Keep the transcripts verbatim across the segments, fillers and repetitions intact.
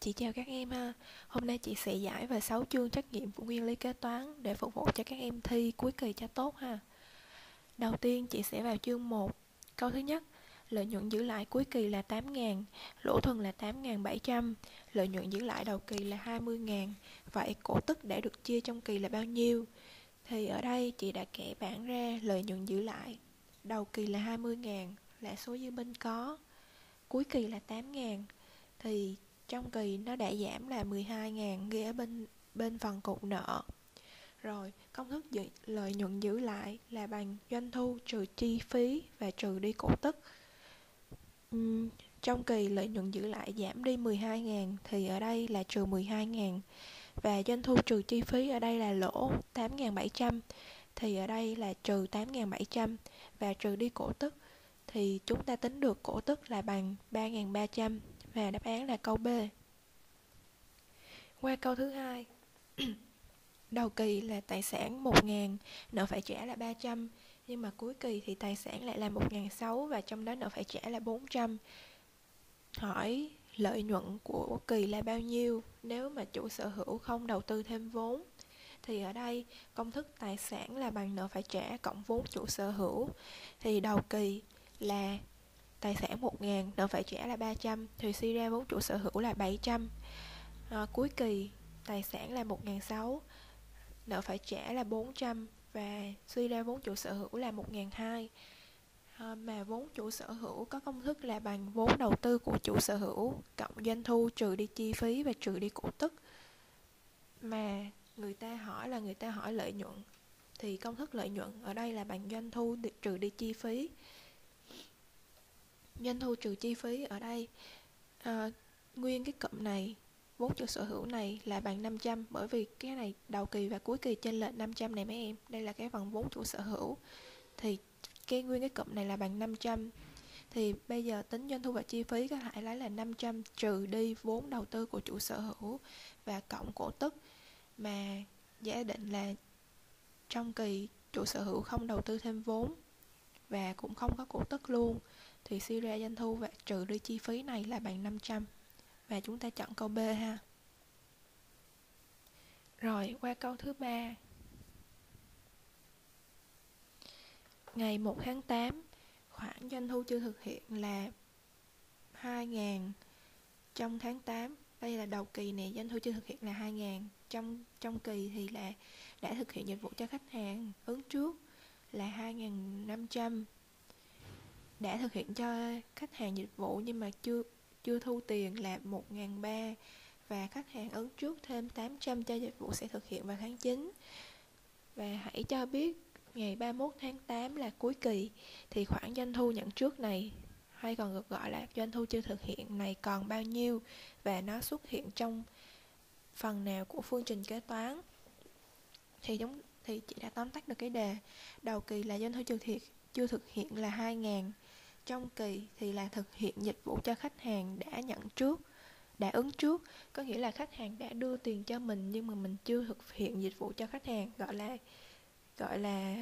Chị chào các em ha. Hôm nay chị sẽ giải về sáu chương trắc nghiệm của nguyên lý kế toán để phục vụ cho các em thi cuối kỳ cho tốt ha. Đầu tiên chị sẽ vào chương một. Câu thứ nhất, lợi nhuận giữ lại cuối kỳ là tám nghìn, lỗ thuần là tám nghìn bảy trăm, lợi nhuận giữ lại đầu kỳ là hai mươi nghìn. Vậy cổ tức đã được chia trong kỳ là bao nhiêu? Thì ở đây chị đã kẻ bảng ra lợi nhuận giữ lại đầu kỳ là hai mươi nghìn là số dư bên có, cuối kỳ là tám nghìn, thì trong kỳ nó đã giảm là mười hai nghìn ghi ở bên bên phần cột nợ. Rồi công thức giữ, lợi nhuận giữ lại là bằng doanh thu trừ chi phí và trừ đi cổ tức. uhm, Trong kỳ lợi nhuận giữ lại giảm đi mười hai nghìn thì ở đây là trừ mười hai nghìn, và doanh thu trừ chi phí ở đây là lỗ tám nghìn bảy trăm thì ở đây là trừ tám nghìn bảy trăm, và trừ đi cổ tức thì chúng ta tính được cổ tức là bằng ba nghìn ba trăm, và đáp án là câu B. Qua câu thứ hai. Đầu kỳ là tài sản một nghìn, nợ phải trả là ba trăm, nhưng mà cuối kỳ thì tài sản lại là một nghìn sáu trăm và trong đó nợ phải trả là bốn trăm. Hỏi lợi nhuận của kỳ là bao nhiêu nếu mà chủ sở hữu không đầu tư thêm vốn? Thì ở đây công thức tài sản là bằng nợ phải trả cộng vốn chủ sở hữu. Thì đầu kỳ là tài sản một nghìn, nợ phải trả là ba trăm, thì suy ra vốn chủ sở hữu là bảy trăm. À, cuối kỳ tài sản là một nghìn sáu trăm, nợ phải trả là bốn trăm, và suy ra vốn chủ sở hữu là một nghìn hai trăm. À, mà vốn chủ sở hữu có công thức là bằng vốn đầu tư của chủ sở hữu cộng doanh thu trừ đi chi phí và trừ đi cổ tức. Mà người ta hỏi là người ta hỏi lợi nhuận, thì công thức lợi nhuận ở đây là bằng doanh thu trừ đi chi phí. Doanh thu trừ chi phí ở đây, à, nguyên cái cụm này, vốn chủ sở hữu này là bằng năm trăm, bởi vì cái này đầu kỳ và cuối kỳ chênh lệch năm trăm này mấy em. Đây là cái phần vốn chủ sở hữu, thì cái nguyên cái cụm này là bằng năm trăm. Thì bây giờ tính doanh thu và chi phí có thể lấy là năm trăm trừ đi vốn đầu tư của chủ sở hữu và cộng cổ tức. Mà giả định là trong kỳ chủ sở hữu không đầu tư thêm vốn và cũng không có cổ tức luôn, thì suy ra doanh thu và trừ đi chi phí này là bằng năm trăm. Và chúng ta chọn câu B ha. Rồi qua câu thứ ba. Ngày một tháng tám, khoản doanh thu chưa thực hiện là hai nghìn. Trong tháng tám, đây là đầu kỳ này, doanh thu chưa thực hiện là hai nghìn. Trong, trong kỳ thì là đã thực hiện dịch vụ cho khách hàng ứng trước là hai nghìn năm trăm. Đã thực hiện cho khách hàng dịch vụ nhưng mà chưa chưa thu tiền là một nghìn ba trăm, và khách hàng ứng trước thêm tám trăm cho dịch vụ sẽ thực hiện vào tháng chín. Và hãy cho biết ngày ba mươi mốt tháng tám là cuối kỳ thì khoản doanh thu nhận trước này, hay còn được gọi là doanh thu chưa thực hiện này, còn bao nhiêu và nó xuất hiện trong phần nào của phương trình kế toán. Thì chúng thì chị đã tóm tắt được cái đề. Đầu kỳ là doanh thu chưa thực hiện, chưa thực hiện là hai nghìn. Trong kỳ thì là thực hiện dịch vụ cho khách hàng đã nhận trước, đã ứng trước, có nghĩa là khách hàng đã đưa tiền cho mình nhưng mà mình chưa thực hiện dịch vụ cho khách hàng, gọi là gọi là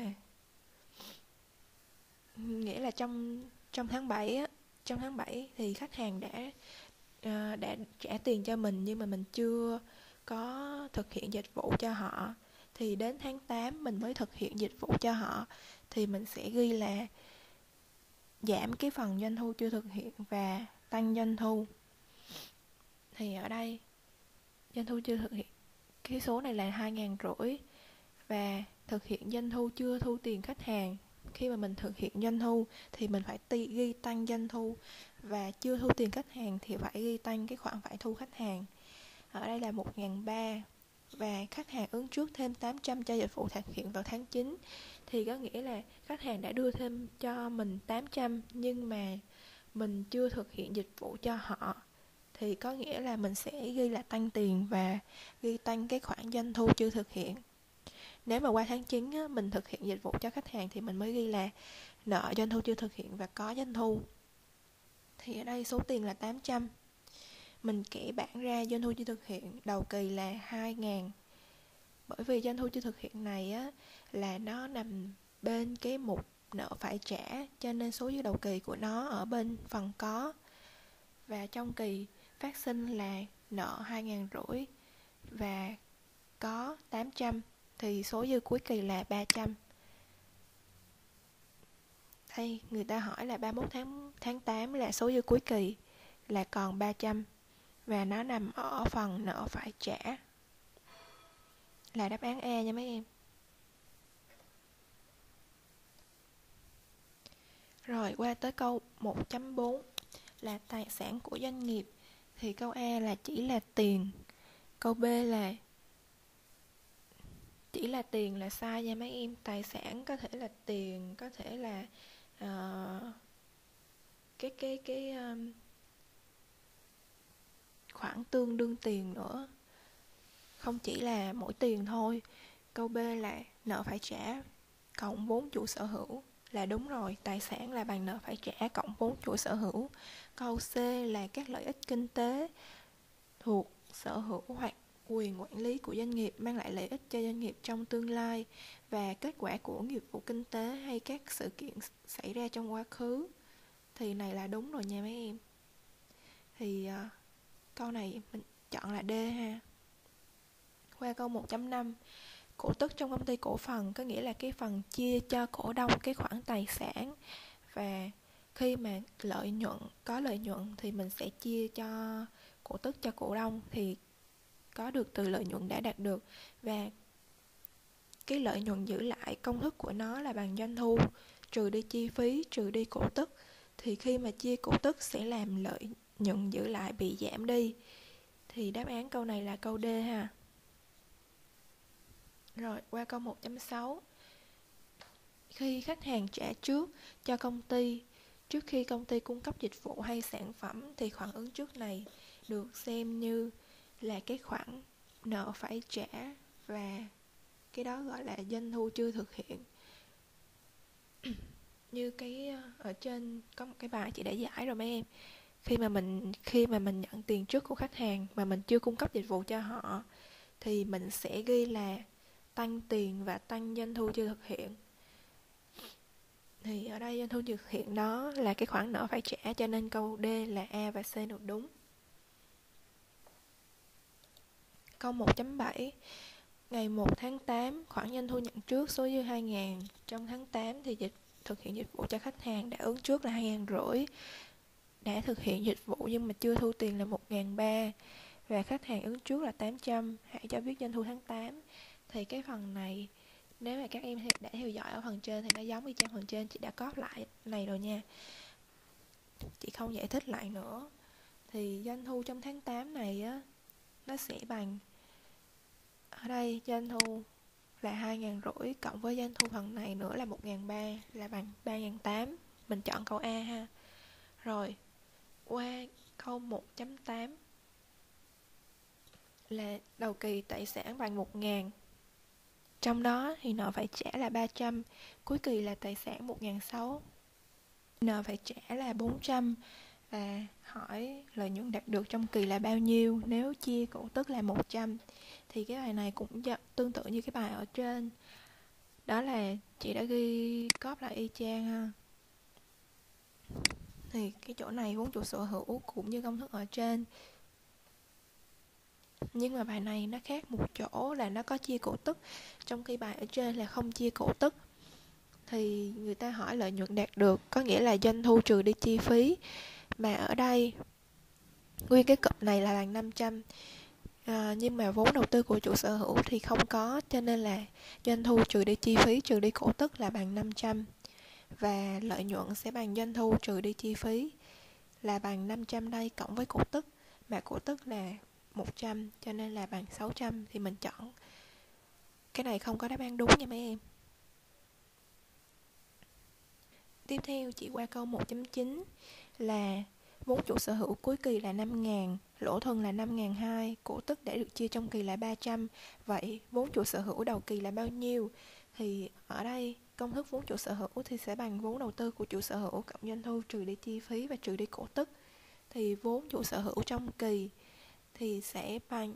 nghĩa là trong trong tháng bảy á, trong tháng bảy thì khách hàng đã uh, đã trả tiền cho mình nhưng mà mình chưa có thực hiện dịch vụ cho họ, thì đến tháng tám mình mới thực hiện dịch vụ cho họ, thì mình sẽ ghi là giảm cái phần doanh thu chưa thực hiện và tăng doanh thu. Thì ở đây doanh thu chưa thực hiện, cái số này là hai nghìn rưỡi, và thực hiện doanh thu chưa thu tiền khách hàng. Khi mà mình thực hiện doanh thu thì mình phải ti, ghi tăng doanh thu, và chưa thu tiền khách hàng thì phải ghi tăng cái khoản phải thu khách hàng. Ở đây là một nghìn ba trăm, và khách hàng ứng trước thêm tám trăm cho dịch vụ thực hiện vào tháng chín, thì có nghĩa là khách hàng đã đưa thêm cho mình tám trăm nhưng mà mình chưa thực hiện dịch vụ cho họ, thì có nghĩa là mình sẽ ghi là tăng tiền và ghi tăng cái khoản doanh thu chưa thực hiện. Nếu mà qua tháng chín á, mình thực hiện dịch vụ cho khách hàng thì mình mới ghi là nợ doanh thu chưa thực hiện và có doanh thu. Thì ở đây số tiền là tám trăm. Mình kẻ bảng ra doanh thu chưa thực hiện đầu kỳ là hai nghìn. Bởi vì doanh thu chưa thực hiện này á, là nó nằm bên cái mục nợ phải trả, cho nên số dư đầu kỳ của nó ở bên phần có. Và trong kỳ phát sinh là nợ hai ngàn rưỡi và có tám trăm thì số dư cuối kỳ là ba trăm. Đây, người ta hỏi là ba mươi mốt tháng, tháng tám là số dư cuối kỳ là còn ba trăm và nó nằm ở phần nợ phải trả, là đáp án A nha mấy em. Rồi qua tới câu một chấm bốn là tài sản của doanh nghiệp. Thì câu A là chỉ là tiền, câu B là chỉ là tiền là sai nha mấy em. Tài sản có thể là tiền, có thể là uh, cái cái cái um, khoản tương đương tiền nữa, không chỉ là mỗi tiền thôi. Câu B là nợ phải trả cộng vốn chủ sở hữu là đúng rồi, tài sản là bằng nợ phải trả cộng vốn chủ sở hữu. Câu C là các lợi ích kinh tế thuộc sở hữu hoặc quyền quản lý của doanh nghiệp mang lại lợi ích cho doanh nghiệp trong tương lai và kết quả của nghiệp vụ kinh tế hay các sự kiện xảy ra trong quá khứ. Thì này là đúng rồi nha mấy em. Thì uh, câu này mình chọn là D ha. Qua câu một chấm năm, cổ tức trong công ty cổ phần có nghĩa là cái phần chia cho cổ đông cái khoản tài sản, và khi mà lợi nhuận có lợi nhuận thì mình sẽ chia cho cổ tức cho cổ đông, thì có được từ lợi nhuận đã đạt được, và cái lợi nhuận giữ lại công thức của nó là bằng doanh thu trừ đi chi phí trừ đi cổ tức. Thì khi mà chia cổ tức sẽ làm lợi nhuận giữ lại bị giảm đi. Thì đáp án câu này là câu D ha. Rồi qua câu một chấm sáu. Khi khách hàng trả trước cho công ty trước khi công ty cung cấp dịch vụ hay sản phẩm thì khoản ứng trước này được xem như là cái khoản nợ phải trả, và cái đó gọi là doanh thu chưa thực hiện. Như cái ở trên có một cái bài chị đã giải rồi mấy em. Khi mà mình khi mà mình nhận tiền trước của khách hàng mà mình chưa cung cấp dịch vụ cho họ thì mình sẽ ghi là tăng tiền và tăng doanh thu chưa thực hiện. Thì ở đây doanh thu chưa thực hiện đó là cái khoản nợ phải trả, cho nên câu D là A và C được đúng. Câu một chấm bảy. Ngày một tháng tám, khoản doanh thu nhận trước số dư hai ngàn. Trong tháng tám thì dịch thực hiện dịch vụ cho khách hàng đã ứng trước là hai ngàn rưỡi. Đã thực hiện dịch vụ nhưng mà chưa thu tiền là một ngàn ba. Và khách hàng ứng trước là tám trăm. Hãy cho biết doanh thu tháng tám. Thì cái phần này, nếu mà các em đã theo dõi ở phần trên thì nó giống y chang phần trên, chị đã copy lại này rồi nha. Chị không giải thích lại nữa. Thì doanh thu trong tháng tám này á, nó sẽ bằng, ở đây doanh thu là hai ngàn rưỡi cộng với doanh thu phần này nữa là một ngàn ba là bằng ba ngàn tám. Mình chọn câu A ha. Rồi qua câu một chấm tám là đầu kỳ tài sản bằng một ngàn. Trong đó thì nợ phải trả là ba trăm, cuối kỳ là tài sản một ngàn sáu trăm, nợ phải trả là bốn trăm, và hỏi lợi nhuận đạt được trong kỳ là bao nhiêu nếu chia cổ tức là một trăm. Thì cái bài này cũng tương tự như cái bài ở trên, đó là chị đã ghi copy lại y chang ha. Thì cái chỗ này vốn chủ sở hữu cũng như công thức ở trên, nhưng mà bài này nó khác một chỗ là nó có chia cổ tức, trong khi bài ở trên là không chia cổ tức. Thì người ta hỏi lợi nhuận đạt được có nghĩa là doanh thu trừ đi chi phí, mà ở đây nguyên cái cụm này là bằng năm trăm. À, nhưng mà vốn đầu tư của chủ sở hữu thì không có, cho nên là doanh thu trừ đi chi phí trừ đi cổ tức là bằng năm trăm, và lợi nhuận sẽ bằng doanh thu trừ đi chi phí là bằng năm trăm đây cộng với cổ tức, mà cổ tức là một trăm cho nên là bằng sáu trăm. Thì mình chọn cái này không có đáp án đúng nha mấy em. Tiếp theo chị qua câu một chấm chín là vốn chủ sở hữu cuối kỳ là năm ngàn, lỗ thuần là năm ngàn hai trăm, cổ tức đã được chia trong kỳ là ba trăm. Vậy vốn chủ sở hữu đầu kỳ là bao nhiêu? Thì ở đây công thức vốn chủ sở hữu thì sẽ bằng vốn đầu tư của chủ sở hữu cộng doanh thu trừ đi chi phí và trừ đi cổ tức. Thì vốn chủ sở hữu trong kỳ thì sẽ bằng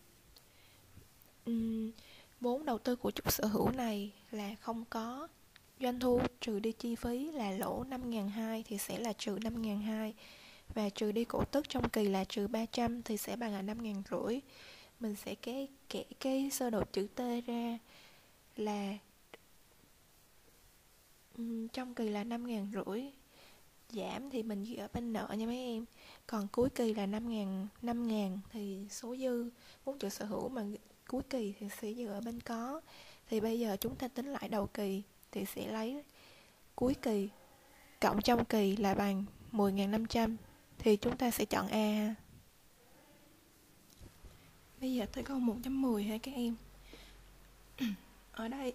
uhm, vốn đầu tư của chủ sở hữu này là không có, doanh thu trừ đi chi phí là lỗ năm nghìn hai trăm thì sẽ là trừ năm nghìn hai trăm, và trừ đi cổ tức trong kỳ là trừ ba trăm thì sẽ bằng là năm nghìn năm trăm. Mình sẽ kẻ kẻ cái sơ đồ chữ T ra là um, trong kỳ là năm nghìn năm trăm, giảm thì mình ghi ở bên nợ nha mấy em, còn cuối kỳ là năm nghìn năm nghìn thì số dư vốn chủ sở hữu mà cuối kỳ thì sẽ dư ở bên có. Thì bây giờ chúng ta tính lại đầu kỳ thì sẽ lấy cuối kỳ cộng trong kỳ là bằng mười nghìn năm trăm, thì chúng ta sẽ chọn A. Bây giờ tới câu một chấm mười ha các em. Ở đây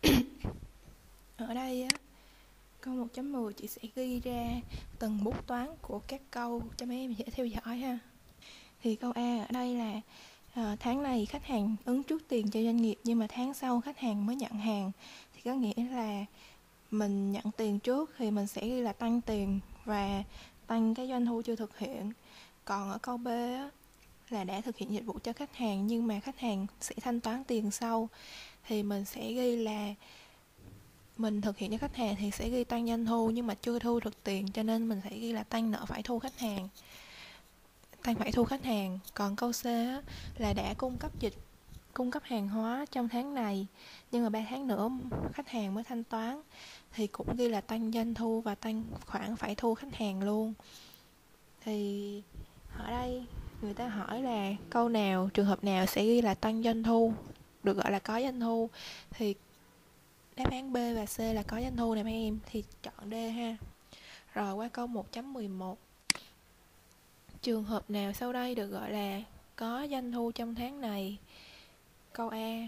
ở đây á, câu một chấm mười chị sẽ ghi ra từng bút toán của các câu cho mấy em dễ theo dõi ha. Thì câu A ở đây là à, tháng này khách hàng ứng trước tiền cho doanh nghiệp nhưng mà tháng sau khách hàng mới nhận hàng, thì có nghĩa là mình nhận tiền trước thì mình sẽ ghi là tăng tiền và tăng cái doanh thu chưa thực hiện. Còn ở câu B á, là đã thực hiện dịch vụ cho khách hàng nhưng mà khách hàng sẽ thanh toán tiền sau, thì mình sẽ ghi là mình thực hiện cho khách hàng thì sẽ ghi tăng doanh thu nhưng mà chưa thu được tiền, cho nên mình sẽ ghi là tăng nợ phải thu khách hàng, tăng phải thu khách hàng. Còn câu C á, là đã cung cấp dịch cung cấp hàng hóa trong tháng này nhưng mà ba tháng nữa khách hàng mới thanh toán, thì cũng ghi là tăng doanh thu và tăng khoản phải thu khách hàng luôn. Thì ở đây người ta hỏi là câu nào, trường hợp nào sẽ ghi là tăng doanh thu, được gọi là có doanh thu, thì đáp án B và C là có doanh thu nè mấy em, thì chọn D ha. Rồi qua câu một chấm mười một, trường hợp nào sau đây được gọi là có doanh thu trong tháng này? Câu A,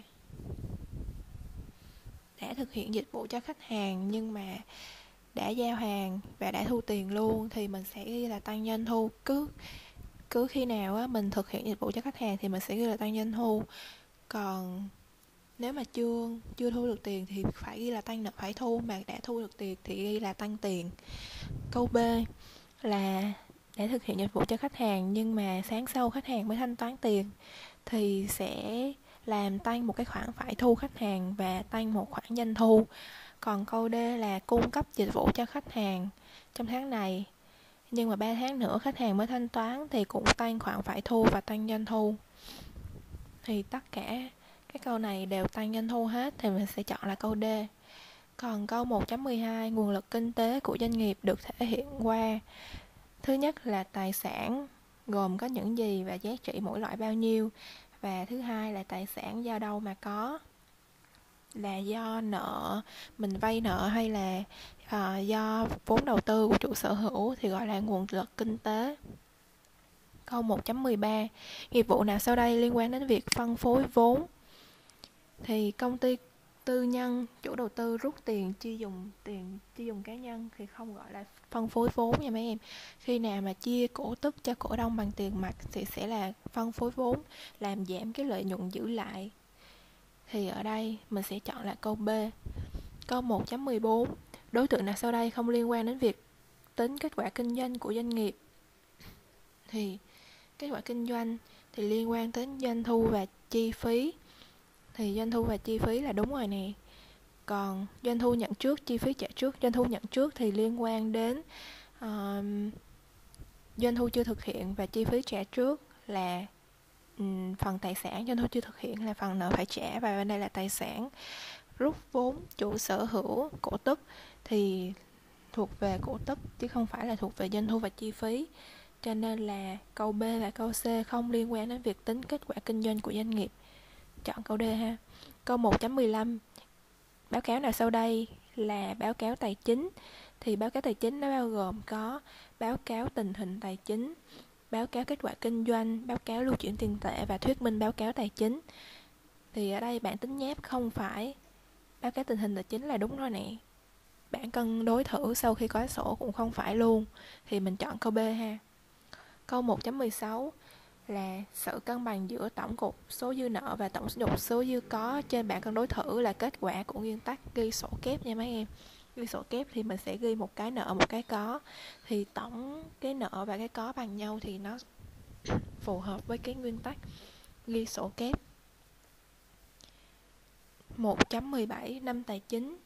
đã thực hiện dịch vụ cho khách hàng nhưng mà đã giao hàng và đã thu tiền luôn, thì mình sẽ ghi là tăng doanh thu. Cứ cứ khi nào á, mình thực hiện dịch vụ cho khách hàng thì mình sẽ ghi là tăng doanh thu. Còn nếu mà chưa chưa thu được tiền thì phải ghi là tăng nợ phải thu, mà đã thu được tiền thì ghi là tăng tiền. Câu B là đã thực hiện dịch vụ cho khách hàng nhưng mà sáng sau khách hàng mới thanh toán tiền, thì sẽ làm tăng một cái khoản phải thu khách hàng và tăng một khoản doanh thu. Còn câu D là cung cấp dịch vụ cho khách hàng trong tháng này nhưng mà ba tháng nữa khách hàng mới thanh toán, thì cũng tăng khoản phải thu và tăng doanh thu. Thì tất cả các câu này đều tăng doanh thu hết, thì mình sẽ chọn là câu D. Còn câu một chấm mười hai, nguồn lực kinh tế của doanh nghiệp được thể hiện qua: thứ nhất là tài sản gồm có những gì và giá trị mỗi loại bao nhiêu, và thứ hai là tài sản do đâu mà có, là do nợ mình vay nợ hay là uh, do vốn đầu tư của chủ sở hữu, thì gọi là nguồn lực kinh tế. Câu một chấm mười ba, nghiệp vụ nào sau đây liên quan đến việc phân phối vốn? Thì công ty tư nhân chủ đầu tư rút tiền chi dùng tiền chi dùng cá nhân thì không gọi là phân phối vốn nha mấy em. Khi nào mà chia cổ tức cho cổ đông bằng tiền mặt thì sẽ là phân phối vốn, làm giảm cái lợi nhuận giữ lại. Thì ở đây mình sẽ chọn là câu B. Câu một chấm mười bốn, đối tượng nào sau đây không liên quan đến việc tính kết quả kinh doanh của doanh nghiệp? Thì kết quả kinh doanh thì liên quan đến doanh thu và chi phí, thì doanh thu và chi phí là đúng rồi nè. Còn doanh thu nhận trước, chi phí trả trước. Doanh thu nhận trước thì liên quan đến uh, doanh thu chưa thực hiện, và chi phí trả trước là um, phần tài sản. Doanh thu chưa thực hiện là phần nợ phải trả, và bên đây là tài sản. Rút vốn chủ sở hữu, cổ tức thì thuộc về cổ tức chứ không phải là thuộc về doanh thu và chi phí, cho nên là câu B và câu C không liên quan đến việc tính kết quả kinh doanh của doanh nghiệp. Chọn câu D ha. Câu một chấm mười lăm, báo cáo nào sau đây là báo cáo tài chính? Thì báo cáo tài chính nó bao gồm có báo cáo tình hình tài chính, báo cáo kết quả kinh doanh, báo cáo lưu chuyển tiền tệ và thuyết minh báo cáo tài chính. Thì ở đây bạn tính nháp không phải báo cáo tình hình tài chính là đúng rồi nè. Bản cân đối thử sau khi có sổ cũng không phải luôn, thì mình chọn câu B ha. Câu một chấm mười sáu là sự cân bằng giữa tổng cục số dư nợ và tổng cục số dư có trên bảng cân đối thử là kết quả của nguyên tắc ghi sổ kép nha mấy em. Ghi sổ kép thì mình sẽ ghi một cái nợ một cái có, thì tổng cái nợ và cái có bằng nhau thì nó phù hợp với cái nguyên tắc ghi sổ kép. một chấm mười bảy, năm tài chính.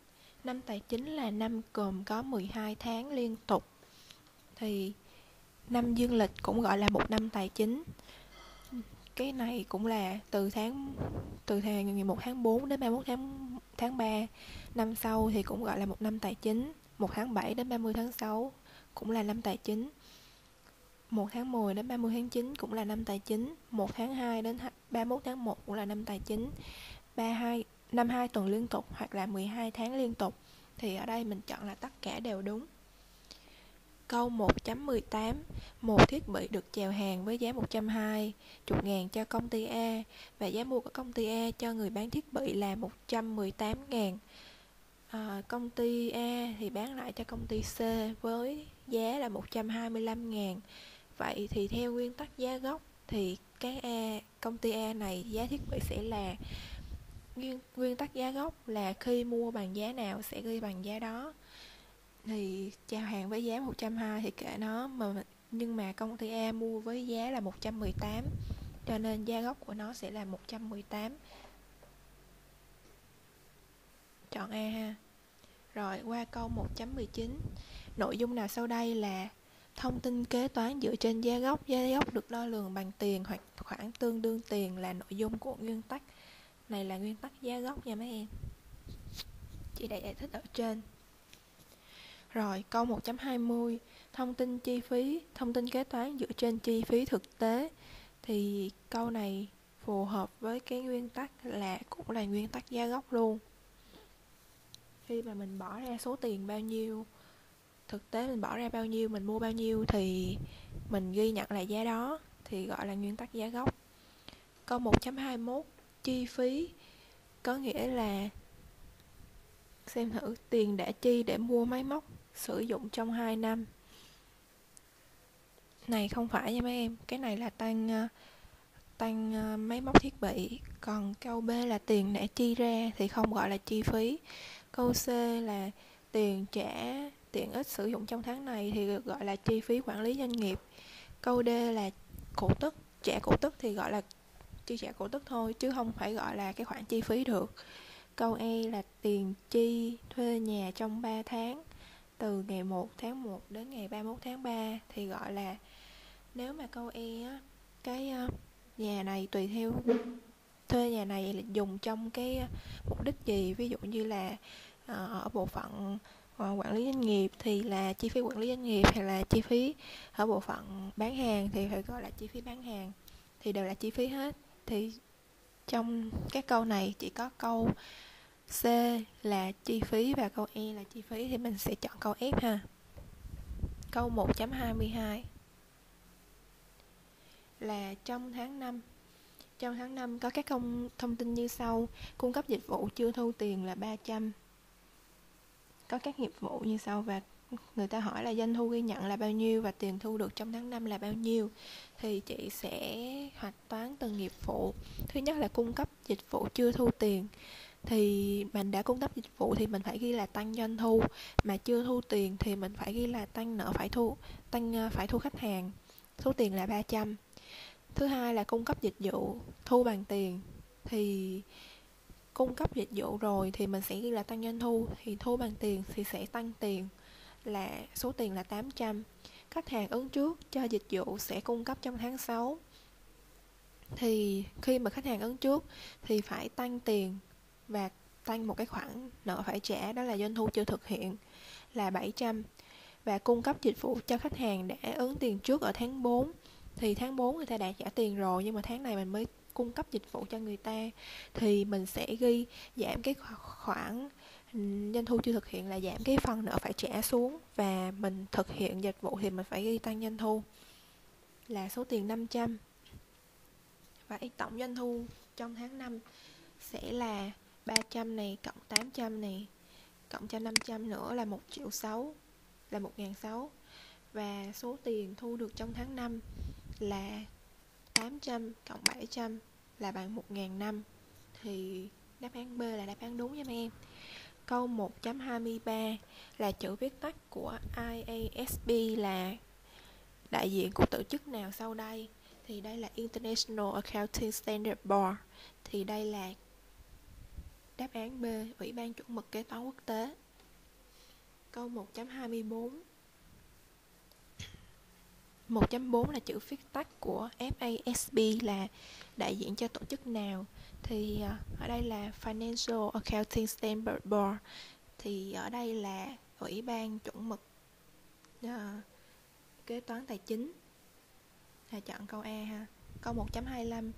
Năm tài chính là năm gồm có mười hai tháng liên tục. Thì năm dương lịch cũng gọi là một năm tài chính. Cái này cũng là từ tháng từ ngày mười một tháng tư đến ba mươi mốt tháng tháng ba. Năm sau thì cũng gọi là một năm tài chính. một tháng bảy đến ba mươi tháng sáu cũng là năm tài chính. một tháng mười đến ba mươi tháng chín cũng là năm tài chính. một tháng hai đến ba mươi mốt tháng một cũng là năm tài chính. ba hai năm hai tuần liên tục hoặc là mười hai tháng liên tục. Thì ở đây mình chọn là tất cả đều đúng. Câu một chấm mười tám. Một thiết bị được chào hàng với giá một trăm hai mươi ngàn cho công ty A và giá mua của công ty A cho người bán thiết bị là một trăm mười tám ngàn. À, công ty A thì bán lại cho công ty C với giá là một trăm hai mươi lăm ngàn. Vậy thì theo nguyên tắc giá gốc thì cái A, công ty A này giá thiết bị sẽ là nguyên, nguyên tắc giá gốc là khi mua bằng giá nào sẽ ghi bằng giá đó. Thì chào hàng với giá một trăm hai mươi thì kệ nó, mà nhưng mà công ty A mua với giá là một trăm mười tám, cho nên giá gốc của nó sẽ là một trăm mười tám. Chọn A ha. Rồi qua câu một chấm mười chín. Nội dung nào sau đây là thông tin kế toán dựa trên giá gốc? Giá gốc được đo lường bằng tiền hoặc khoản tương đương tiền là nội dung của nguyên tắc. Này là nguyên tắc giá gốc nha mấy em. Chị đã giải thích ở trên. Rồi câu một chấm hai mươi. Thông tin chi phí, thông tin kế toán dựa trên chi phí thực tế. Thì câu này phù hợp với cái nguyên tắc là cũng là nguyên tắc giá gốc luôn. Khi mà mình bỏ ra số tiền bao nhiêu, thực tế mình bỏ ra bao nhiêu, mình mua bao nhiêu thì mình ghi nhận là giá đó, thì gọi là nguyên tắc giá gốc. Câu một chấm hai mươi mốt. Chi phí có nghĩa là xem thử tiền đã chi để mua máy móc sử dụng trong hai năm. Này không phải nha mấy em, cái này là tăng tăng máy móc thiết bị. Còn câu B là tiền đã chi ra thì không gọi là chi phí. Câu C là tiền trả tiện ích sử dụng trong tháng này thì được gọi là chi phí quản lý doanh nghiệp. Câu D là cổ tức, trả cổ tức thì gọi là chi trả cổ tức thôi, chứ không phải gọi là cái khoản chi phí được. Câu E là tiền chi thuê nhà trong ba tháng, từ ngày một tháng một đến ngày ba mươi mốt tháng ba thì gọi là, nếu mà câu E á, cái nhà này tùy theo thuê nhà này là dùng trong cái mục đích gì, ví dụ như là ở bộ phận quản lý doanh nghiệp thì là chi phí quản lý doanh nghiệp, hay là chi phí ở bộ phận bán hàng thì phải gọi là chi phí bán hàng, thì đều là chi phí hết. Thì trong các câu này chỉ có câu C là chi phí và câu E là chi phí, thì mình sẽ chọn câu F ha. Câu một chấm hai mươi hai là trong tháng năm. Trong tháng năm có các công thông tin như sau. Cung cấp dịch vụ chưa thu tiền là ba trăm. Có các nghiệp vụ như sau và người ta hỏi là doanh thu ghi nhận là bao nhiêu và tiền thu được trong tháng năm là bao nhiêu. Thì chị sẽ hoạch toán từng nghiệp vụ. Thứ nhất là cung cấp dịch vụ chưa thu tiền. Thì mình đã cung cấp dịch vụ thì mình phải ghi là tăng doanh thu, mà chưa thu tiền thì mình phải ghi là tăng nợ phải thu, tăng phải thu khách hàng. Số tiền là ba trăm. Thứ hai là cung cấp dịch vụ thu bằng tiền. Thì cung cấp dịch vụ rồi thì mình sẽ ghi là tăng doanh thu, thì thu bằng tiền thì sẽ tăng tiền, là số tiền là tám trăm. Khách hàng ứng trước cho dịch vụ sẽ cung cấp trong tháng sáu. Thì khi mà khách hàng ứng trước thì phải tăng tiền và tăng một cái khoản nợ phải trả, đó là doanh thu chưa thực hiện, là bảy trăm. Và cung cấp dịch vụ cho khách hàng đã ứng tiền trước ở tháng tư. Thì tháng tư người ta đã trả tiền rồi, nhưng mà tháng này mình mới cung cấp dịch vụ cho người ta, thì mình sẽ ghi giảm cái khoản doanh thu chưa thực hiện, là giảm cái phần nợ phải trả xuống, và mình thực hiện dịch vụ thì mình phải ghi tăng doanh thu, là số tiền năm trăm. Và tổng doanh thu trong tháng năm sẽ là ba trăm này cộng tám trăm này cộng cho năm trăm nữa là một triệu sáu, là một nghìn sáu trăm. Và số tiền thu được trong tháng năm là tám trăm cộng bảy trăm là bằng một nghìn năm. Thì đáp án B là đáp án đúng nha mấy em. Câu một chấm hai mươi ba là chữ viết tắt của i a ét bê là đại diện của tổ chức nào sau đây? Thì đây là International Accounting Standard Board. Thì đây là đáp án B, Ủy ban chuẩn mực kế toán quốc tế. Câu một chấm hai mươi bốn. một chấm bốn là chữ viết tắt của ép a ét bê là đại diện cho tổ chức nào? Thì uh, ở đây là Financial Accounting Standards Board. Thì ở đây là Ủy ban chuẩn mực uh, kế toán tài chính. Là chọn câu A ha. Câu một chấm hai mươi lăm.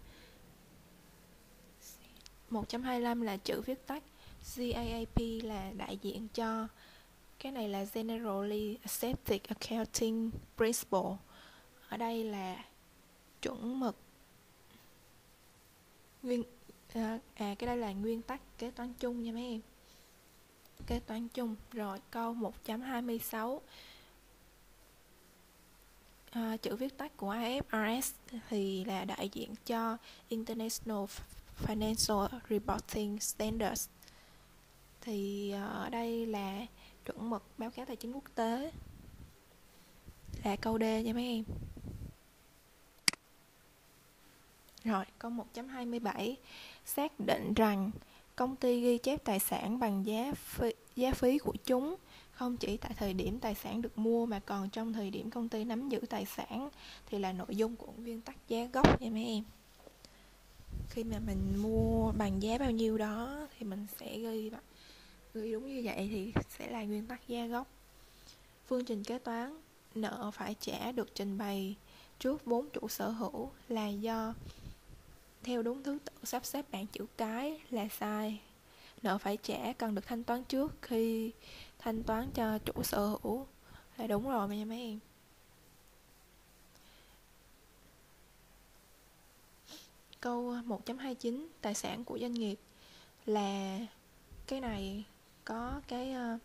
một chấm hai mươi lăm là chữ viết tắt GAAP là đại diện cho, cái này là Generally Accepted Accounting Principle. Ở đây là chuẩn mực nguyên à, à cái đây là nguyên tắc kế toán chung nha mấy em. Kế toán chung. Rồi câu một chấm hai mươi sáu. À, chữ viết tắt của i ép rờ ét thì là đại diện cho International Financial Reporting Standards. Thì ở đây là chuẩn mực báo cáo tài chính quốc tế. Là câu D nha mấy em. Rồi, câu một chấm hai mươi bảy. Xác định rằng công ty ghi chép tài sản bằng giá phí, giá phí của chúng không chỉ tại thời điểm tài sản được mua mà còn trong thời điểm công ty nắm giữ tài sản, thì là nội dung của nguyên tắc giá gốc nha mấy em. Khi mà mình mua bằng giá bao nhiêu đó thì mình sẽ ghi ghi đúng như vậy thì sẽ là nguyên tắc giá gốc. Phương trình kế toán nợ phải trả được trình bày trước vốn chủ sở hữu là do theo đúng thứ tự sắp xếp bảng chữ cái là sai. Nợ phải trả cần được thanh toán trước khi thanh toán cho chủ sở hữu là đúng rồi nha mấy em. Câu một chấm hai mươi chín. Tài sản của doanh nghiệp là, cái này có cái uh,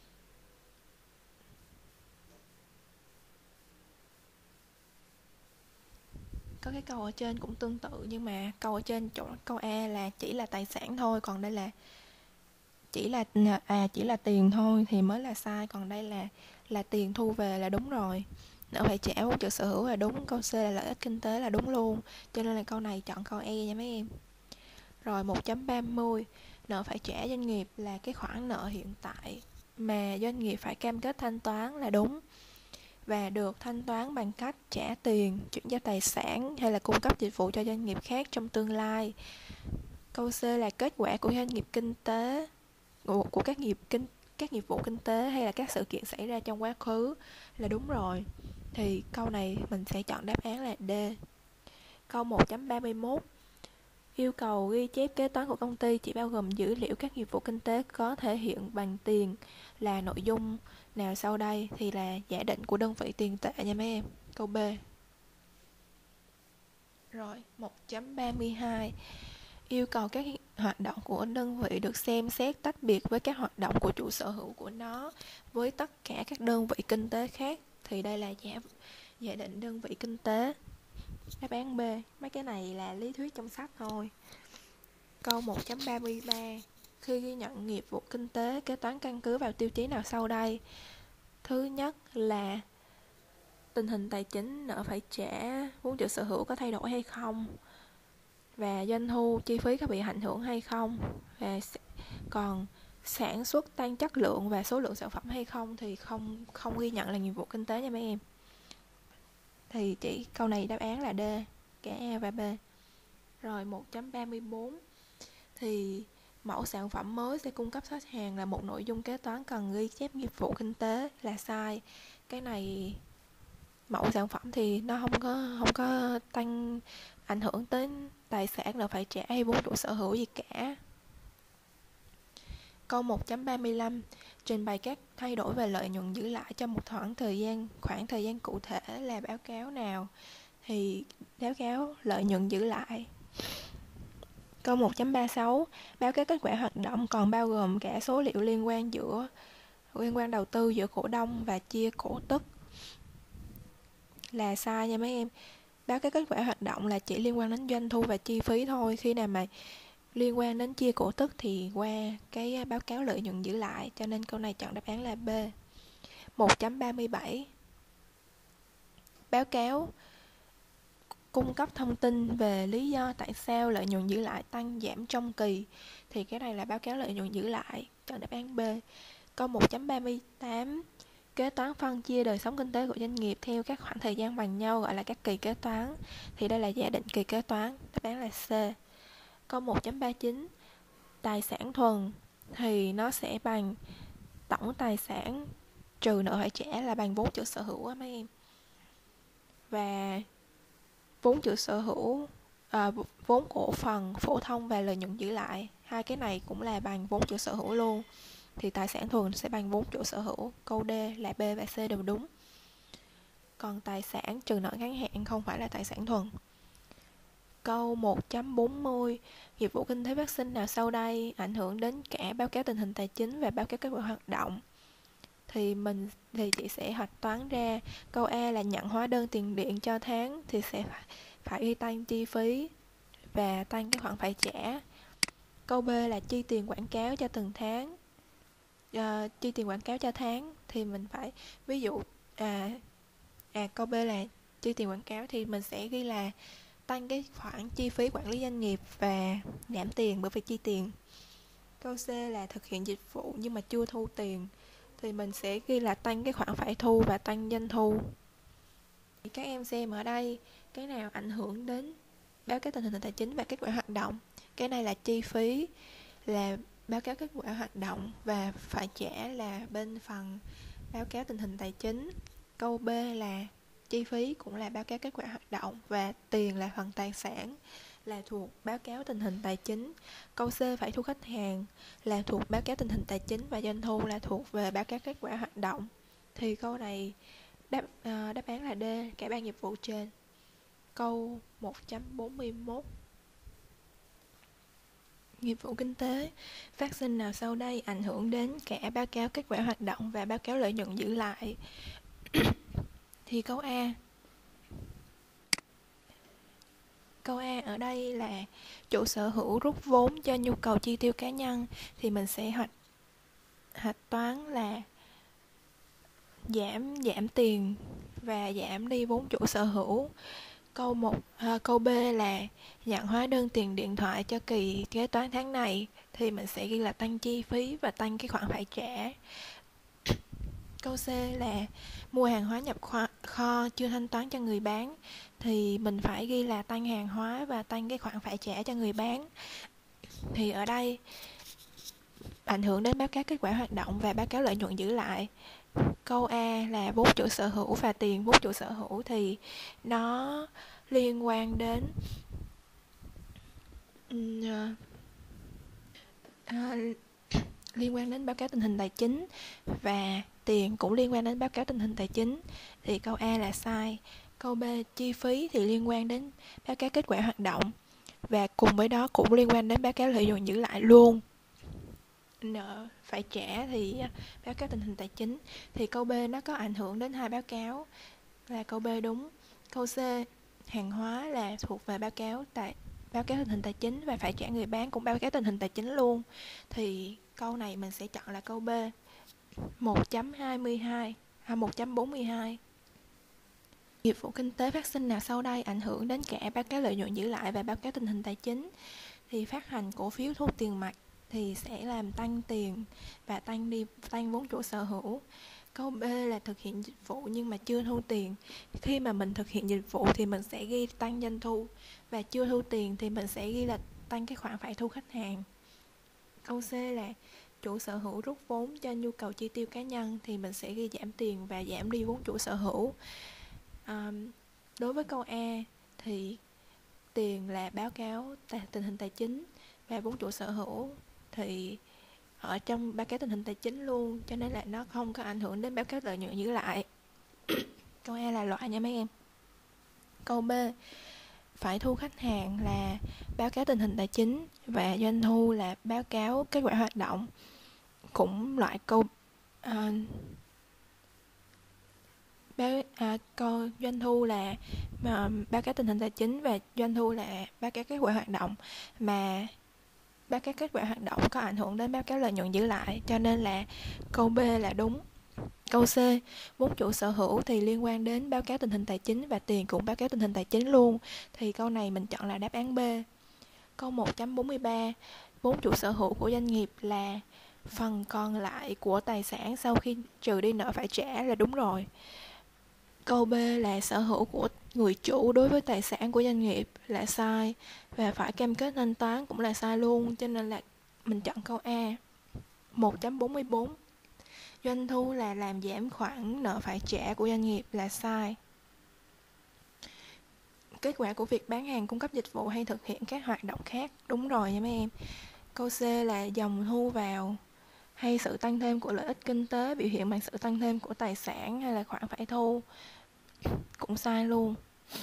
có cái câu ở trên cũng tương tự, nhưng mà câu ở trên chỗ câu A là chỉ là tài sản thôi, còn đây là chỉ là à chỉ là tiền thôi thì mới là sai, còn đây là là tiền thu về là đúng rồi. Nợ phải trả vốn chủ sở hữu là đúng, câu C là lợi ích kinh tế là đúng luôn, cho nên là câu này chọn câu E nha mấy em. Rồi một chấm ba mươi. Nợ phải trả doanh nghiệp là cái khoản nợ hiện tại mà doanh nghiệp phải cam kết thanh toán là đúng, và được thanh toán bằng cách trả tiền, chuyển giao tài sản hay là cung cấp dịch vụ cho doanh nghiệp khác trong tương lai. Câu C là kết quả của doanh nghiệp kinh tế của, của các nghiệp kinh các nghiệp vụ kinh tế hay là các sự kiện xảy ra trong quá khứ là đúng rồi. Thì câu này mình sẽ chọn đáp án là D. Câu một chấm ba mươi mốt. Yêu cầu ghi chép kế toán của công ty chỉ bao gồm dữ liệu các nghiệp vụ kinh tế có thể hiện bằng tiền là nội dung nào sau đây? Thì là giả định của đơn vị tiền tệ nha mấy em. Câu B. Rồi, một chấm ba mươi hai. Yêu cầu các hoạt động của đơn vị được xem xét tách biệt với các hoạt động của chủ sở hữu của nó với tất cả các đơn vị kinh tế khác. Thì đây là giả, giả định đơn vị kinh tế. Đáp án B. Mấy cái này là lý thuyết trong sách thôi. Câu một chấm ba mươi ba. Khi ghi nhận nghiệp vụ kinh tế, kế toán căn cứ vào tiêu chí nào sau đây? Thứ nhất là tình hình tài chính, nợ phải trả, vốn chủ sở hữu có thay đổi hay không, và doanh thu, chi phí có bị ảnh hưởng hay không, và còn sản xuất tăng chất lượng và số lượng sản phẩm hay không thì không không ghi nhận là nghiệp vụ kinh tế nha mấy em. Thì chỉ câu này đáp án là D, cả A và B. Rồi một chấm ba mươi bốn. Thì mẫu sản phẩm mới sẽ cung cấp khách hàng là một nội dung kế toán cần ghi chép nghiệp vụ kinh tế là sai. Cái này mẫu sản phẩm thì nó không có không có tăng ảnh hưởng tới tài sản nợ phải trả hay vốn chủ sở hữu gì cả. Câu một chấm ba mươi lăm. Trình bày các thay đổi về lợi nhuận giữ lại trong một khoảng thời gian khoảng thời gian cụ thể là báo cáo nào? Thì báo cáo lợi nhuận giữ lại. Câu một chấm ba mươi sáu. Báo cáo kết quả hoạt động còn bao gồm cả số liệu liên quan giữa liên quan đầu tư giữa cổ đông và chia cổ tức là sai nha mấy em. Báo cáo kết quả hoạt động là chỉ liên quan đến doanh thu và chi phí thôi. Khi nào mà liên quan đến chia cổ tức thì qua cái báo cáo lợi nhuận giữ lại, cho nên câu này chọn đáp án là B. một chấm ba mươi bảy. Báo cáo cung cấp thông tin về lý do tại sao lợi nhuận giữ lại tăng giảm trong kỳ, thì cái này là báo cáo lợi nhuận giữ lại, chọn đáp án B. Câu một chấm ba mươi tám, kế toán phân chia đời sống kinh tế của doanh nghiệp theo các khoảng thời gian bằng nhau gọi là các kỳ kế toán. Thì đây là giả định kỳ kế toán, đáp án là C. Câu một chấm ba mươi chín, tài sản thuần thì nó sẽ bằng tổng tài sản trừ nợ phải trả là bằng vốn chủ sở hữu á mấy em. Và vốn chủ sở hữu, à, vốn cổ phần phổ thông và lợi nhuận giữ lại, hai cái này cũng là bằng vốn chủ sở hữu luôn. Thì tài sản thuần sẽ bằng vốn chủ sở hữu. Câu D là B và C đều đúng. Còn tài sản trừ nợ ngắn hạn không phải là tài sản thuần. Câu một chấm bốn mươi, nghiệp vụ kinh tế phát sinh nào sau đây ảnh hưởng đến cả báo cáo tình hình tài chính và báo cáo kết quả hoạt động? Thì mình thì chị sẽ hạch toán ra. Câu A là nhận hóa đơn tiền điện cho tháng thì sẽ phải ghi tăng chi phí và tăng cái khoản phải trả. Câu B là chi tiền quảng cáo cho từng tháng. À, chi tiền quảng cáo cho tháng thì mình phải ví dụ à, à câu B là chi tiền quảng cáo thì mình sẽ ghi là tăng cái khoản chi phí quản lý doanh nghiệp và giảm tiền bởi việc chi tiền. Câu C là thực hiện dịch vụ nhưng mà chưa thu tiền thì mình sẽ ghi là tăng cái khoản phải thu và tăng doanh thu. Các em xem ở đây cái nào ảnh hưởng đến báo cáo tình hình tài chính và kết quả hoạt động. Cái này là chi phí, là báo cáo kết quả hoạt động, và phải trả là bên phần báo cáo tình hình tài chính. Câu B là chi phí cũng là báo cáo kết quả hoạt động, và tiền là phần tài sản là thuộc báo cáo tình hình tài chính. Câu C phải thu khách hàng là thuộc báo cáo tình hình tài chính, và doanh thu là thuộc về báo cáo kết quả hoạt động. Thì câu này đáp, uh, đáp án là D, cả ba nghiệp vụ trên. Câu một chấm bốn mươi mốt, nghiệp vụ kinh tế phát sinh nào sau đây ảnh hưởng đến cả báo cáo kết quả hoạt động và báo cáo lợi nhuận giữ lại? Thì câu A Câu A ở đây là chủ sở hữu rút vốn cho nhu cầu chi tiêu cá nhân, thì mình sẽ hoạch hạch toán là giảm giảm tiền và giảm đi vốn chủ sở hữu. Câu một à, câu B là nhận hóa đơn tiền điện thoại cho kỳ kế toán tháng này, thì mình sẽ ghi là tăng chi phí và tăng cái khoản phải trả. Câu C là mua hàng hóa nhập kho, kho chưa thanh toán cho người bán, thì mình phải ghi là tăng hàng hóa và tăng cái khoản phải trả cho người bán. Thì ở đây ảnh hưởng đến báo cáo kết quả hoạt động và báo cáo lợi nhuận giữ lại. Câu A là vốn chủ sở hữu và tiền vốn chủ sở hữu, thì nó liên quan đến uh, uh, liên quan đến báo cáo tình hình tài chính, và tiền cũng liên quan đến báo cáo tình hình tài chính, thì câu A là sai. Câu B chi phí thì liên quan đến báo cáo kết quả hoạt động, và cùng với đó cũng liên quan đến báo cáo lợi nhuận giữ lại luôn. Nợ phải trả thì báo cáo tình hình tài chính, thì câu B nó có ảnh hưởng đến hai báo cáo, là câu B đúng. Câu C hàng hóa là thuộc về báo cáo tại báo cáo tình hình tài chính, và phải trả người bán cũng báo cáo tình hình tài chính luôn, thì câu này mình sẽ chọn là câu B. một chấm hai mươi hai hay một chấm bốn mươi hai, nghiệp vụ kinh tế phát sinh nào sau đây ảnh hưởng đến cả báo cáo lợi nhuận giữ lại và báo cáo tình hình tài chính? Thì phát hành cổ phiếu thu tiền mặt thì sẽ làm tăng tiền và tăng đi tăng vốn chủ sở hữu. Câu B là thực hiện dịch vụ nhưng mà chưa thu tiền. Khi mà mình thực hiện dịch vụ thì mình sẽ ghi tăng doanh thu, và chưa thu tiền thì mình sẽ ghi là tăng cái khoản phải thu khách hàng. Câu C là chủ sở hữu rút vốn cho nhu cầu chi tiêu cá nhân, thì mình sẽ ghi giảm tiền và giảm đi vốn chủ sở hữu. À, đối với câu A thì tiền là báo cáo tình hình tài chính, và vốn chủ sở hữu thì ở trong báo cáo tình hình tài chính luôn, cho nên là nó không có ảnh hưởng đến báo cáo lợi nhuận giữ lại. Câu A là loại nha mấy em. Câu B phải thu khách hàng là báo cáo tình hình tài chính, và doanh thu là báo cáo kết quả hoạt động, cũng loại câu à, báo à, câu doanh thu là à, báo cáo tình hình tài chính, và doanh thu là báo cáo kết quả hoạt động, mà báo cáo kết quả hoạt động có ảnh hưởng đến báo cáo lợi nhuận giữ lại, cho nên là câu B là đúng. Câu C vốn chủ sở hữu thì liên quan đến báo cáo tình hình tài chính, và tiền cũng báo cáo tình hình tài chính luôn, thì câu này mình chọn là đáp án B. Câu một chấm bốn mươi ba, vốn chủ sở hữu của doanh nghiệp là phần còn lại của tài sản sau khi trừ đi nợ phải trả là đúng rồi. Câu B là sở hữu của người chủ đối với tài sản của doanh nghiệp là sai, và phải cam kết thanh toán cũng là sai luôn, cho nên là mình chọn câu A. một chấm bốn mươi bốn, doanh thu là làm giảm khoản nợ phải trả của doanh nghiệp là sai. Kết quả của việc bán hàng, cung cấp dịch vụ hay thực hiện các hoạt động khác, đúng rồi nha mấy em. Câu C là dòng thu vào hay sự tăng thêm của lợi ích kinh tế biểu hiện bằng sự tăng thêm của tài sản hay là khoản phải thu, cũng sai luôn.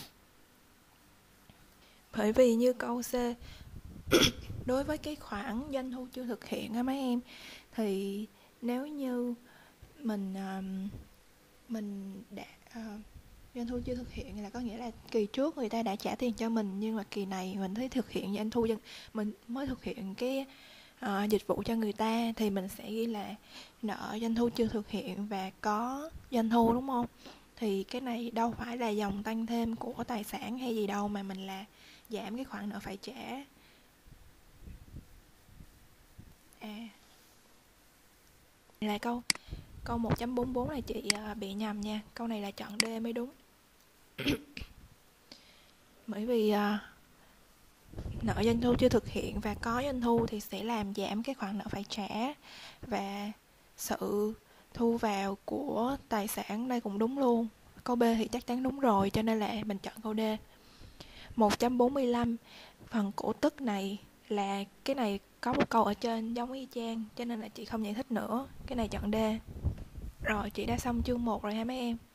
Bởi vì như câu C, đối với cái khoản doanh thu chưa thực hiện á mấy em, thì nếu như mình um, mình đã uh, doanh thu chưa thực hiện là có nghĩa là kỳ trước người ta đã trả tiền cho mình, nhưng mà kỳ này mình thấy thực hiện doanh thu, mình mới thực hiện cái uh, dịch vụ cho người ta, thì mình sẽ ghi là nợ doanh thu chưa thực hiện và có doanh thu, đúng không? Thì cái này đâu phải là dòng tăng thêm của tài sản hay gì đâu, mà mình là giảm cái khoản nợ phải trả. À, là câu câu một chấm bốn mươi bốn là chị uh, bị nhầm nha, câu này là chọn D mới đúng. Bởi vì uh, nợ doanh thu chưa thực hiện và có doanh thu thì sẽ làm giảm cái khoản nợ phải trả, và sự thu vào của tài sản đây cũng đúng luôn. Câu B thì chắc chắn đúng rồi, cho nên là mình chọn câu D. một chấm bốn mươi lăm, phần cổ tức này là cái này có một câu ở trên giống y chang, cho nên là chị không giải thích nữa, cái này chọn D. Rồi, chị đã xong chương một rồi ha mấy em.